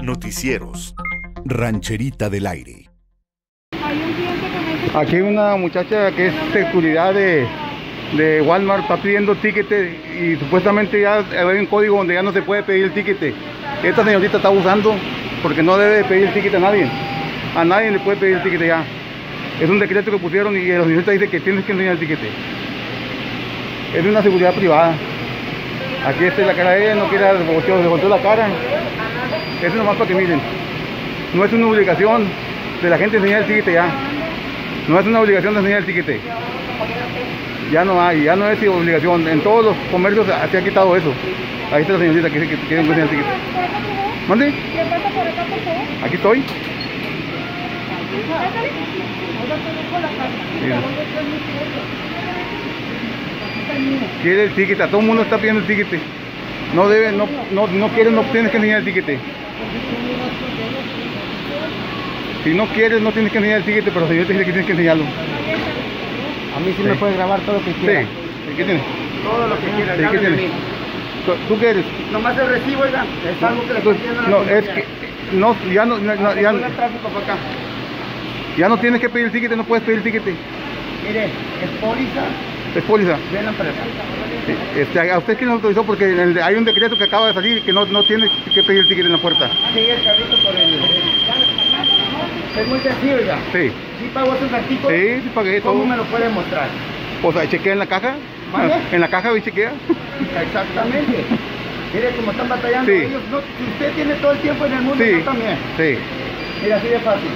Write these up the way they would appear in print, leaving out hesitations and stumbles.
Noticieros. Rancherita del Aire. Aquí hay una muchacha que es seguridad de Walmart, está pidiendo tiquete y supuestamente ya hay un código donde ya no se puede pedir el tiquete. Esta señorita está abusando porque no debe pedir el tiquete a nadie. A nadie le puede pedir el tiquete ya. Es un decreto que pusieron y la señorita dice que tienes que enseñar el tiquete. Es de una seguridad privada. Aquí está la cara de ella, no quiere dar bocheo, se volteó la cara. Eso es nomás para que miren. No es una obligación de la gente enseñar el tiquete ya. No es una obligación de enseñar el tiquete. Ya no hay, ya no es obligación. En todos los comercios se ha quitado eso. Ahí está la señorita que dice que quiere enseñar el tiquete. ¿Mande? Aquí estoy. Mira. Quiere el tiquete, a todo el mundo está pidiendo el tiquete. No debe, no quieres, no tienes que enseñar el tiquete. Si no quieres, no tienes que enseñar el tiquete, pero la señorita dice que tienes que enseñarlo. A mí sí me puede grabar todo lo que quiera. Sí. ¿Qué tienes? Todo lo que quiera. Sí, ¿qué tienes? ¿Tú qué eres? Nomás el recibo, oiga. Es algo que le estoy pidiendo a la No, compañía. es que no, ya no, ya, Ponle el tráfico para acá. ya no tienes que pedir el tiquete, no puedes pedir el tiquete. Mire, es póliza Es póliza. de la empresa. ¿A usted quién lo autorizó? Porque hay un decreto que acaba de salir que no tiene que pedir el ticket en la puerta. Sí, el carrito por el... Es muy sencillo, oiga. Sí. ¿Sí pagó sus artículos? Sí, sí pagué todo. ¿Cómo me lo puede mostrar? O sea, chequea en la caja. ¿Vale? En la caja, ¿y chequea? Exactamente. Mire cómo están batallando Sí. ellos. No, si usted tiene todo el tiempo en el mundo, Sí. yo también. Sí. Mira, así de fácil.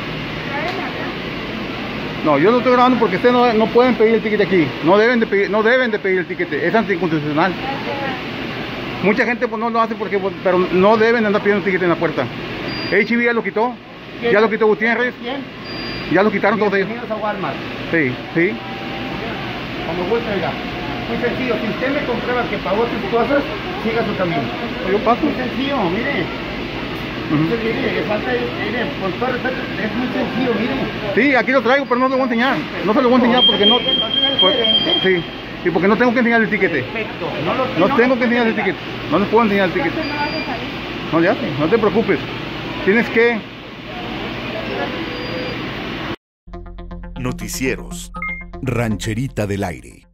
No, yo no estoy grabando porque ustedes no pueden pedir el ticket aquí. No deben de pedir el ticket. Es anticonstitucional. Mucha gente pues no lo hace porque, pero no deben andar pidiendo el ticket en la puerta. HB ya lo quitó. Ya lo quitó Gutiérrez. ¿Quién? Ya lo quitaron todos ellos. Bienvenidos a Walmart. Sí, sí. Como gusta, oiga. Muy sencillo. Si usted me comprueba que pagó sus cosas, siga su camino. Yo paso. Muy sencillo, mire. Entonces, mire, le falta, mire, con todo respeto, es muy sencillo, mire. Sí, aquí lo traigo, pero no se lo voy a enseñar. No se lo voy a enseñar porque no. Sí, y porque no tengo que enseñar el tiquete. Perfecto. No tengo que enseñar el ticket. No les puedo enseñar el ticket. No, ya, no te preocupes. Tienes que. Noticieros. Rancherita del Aire.